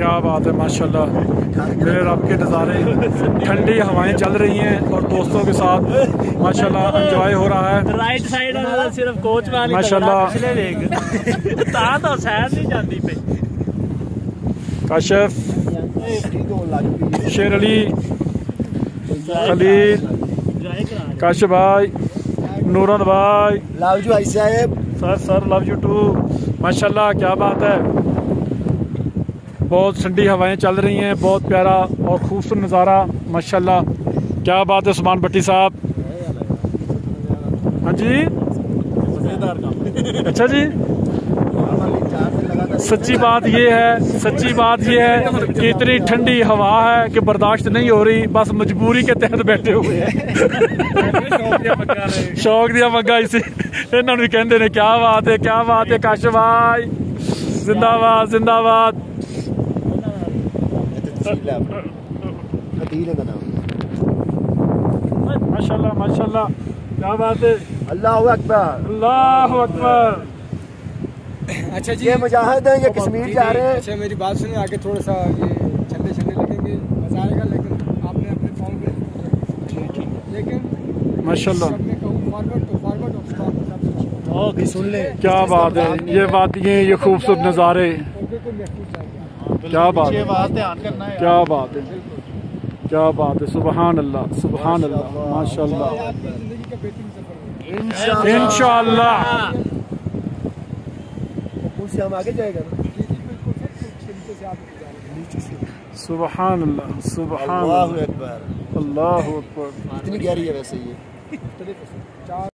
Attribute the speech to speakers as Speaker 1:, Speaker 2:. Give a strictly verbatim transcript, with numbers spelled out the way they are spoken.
Speaker 1: क्या बात है माशाल्लाह, मेरे रब के नज़ारे, ठंडी हवाएं चल रही हैं और दोस्तों के साथ माशाल्लाह एंजॉय हो रहा है।
Speaker 2: राइट साइड वाला सिर्फ कोच वाली
Speaker 1: माशाल्लाह
Speaker 2: तो सैर नहीं जाती पे।
Speaker 1: काशिफ, शेर अली, खलील, काशिफ भाई, नूरन भाई,
Speaker 3: लव यू भाई साहब।
Speaker 1: Sir sir love you too. माशाल्लाह क्या बात है, बहुत ठंडी हवाएं चल रही हैं, बहुत प्यारा और खूबसूरत नज़ारा माशाल्लाह। क्या बात है उस्मान भट्टी साहब। हाँ जी, अच्छा जी। सच्ची बात ये है, सच्ची बात ये है कि इतनी ठंडी हवा है कि बर्दाश्त नहीं हो रही, बस मजबूरी के तहत बैठे हुए हैं। शौक दिया मग्गा इसे इन्होंने भी कहते ने। क्या बात है, क्या बात है काशिफ भाई, जिंदाबाद जिंदाबाद। माशाल्लाह माशाल्लाह क्या बात है।
Speaker 3: अल्लाह अकबर,
Speaker 1: अल्लाह अकबर।
Speaker 3: अच्छा जी, ये मुजाहिद हैं, ये कश्मीर जा रहे हैं।
Speaker 4: अच्छा मेरी बात सुनिए, आगे थोड़ा सा ये छल्ले छल्ले लगेंगे, मजा आएगा, लेकिन आपने अपने फॉर्म पे लेकिन
Speaker 1: माशाल्लाह
Speaker 4: फॉरवर्ड तो फॉरवर्ड
Speaker 2: ओके सुन ले।
Speaker 1: क्या बात है, ये वादियाँ, ये खूबसूरत नज़ारे, क्या बात है, क्या बात है, क्या बात है। सुबहान अल्लाह सुबहान अल्लाह माशाल्लाह इंशाअल्लाह।
Speaker 3: से हम आगे जाएगा ना।
Speaker 1: सुबहान अल्लाह सुबहान
Speaker 3: अल्लाह अकबर,
Speaker 1: अल्लाह अकबर।
Speaker 3: इतनी गहरी है वैसे ये।